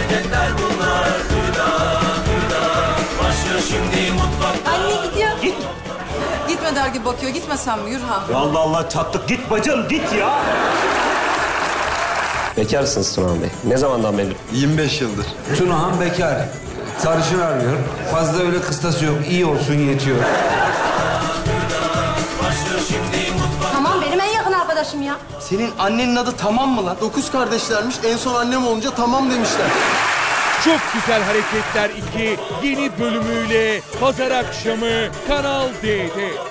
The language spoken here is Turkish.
hareketler bunlar. Başlıyor şimdi mutfakta. Anne gidiyor. Git. Gitme der gibi bakıyor. Gitmesem mi Yurhan? Allah Allah çattık. Git bacım git ya. Bekarsınız Tunahan Bey. Ne zamandan beri? 25 yıldır. Tunahan bekar. Sarışın arıyor. Fazla öyle kıstası yok. İyi olsun yetiyor. Tamam benim en yakın arkadaşım ya. Senin annenin adı Tamam mı lan? 9 kardeşlermiş. En son annem olunca tamam demişler. Çok Güzel Hareketler 2 yeni bölümüyle pazar akşamı Kanal D'de.